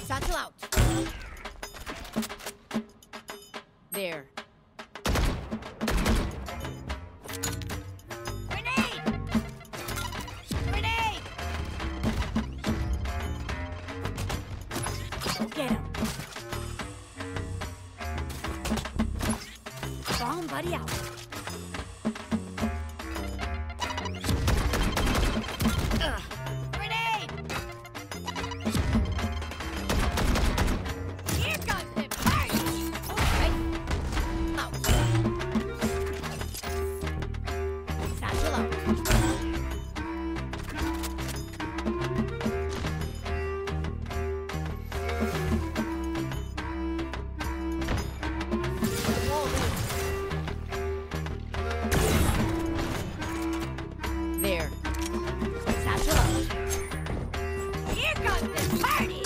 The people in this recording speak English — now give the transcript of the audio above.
Satchel out. There. Grenade! Grenade! Go get him. Bomb buddy out. Grenade! Here comes the party! Okay. Out. Satchel out. There. Satchel out. Here comes the party!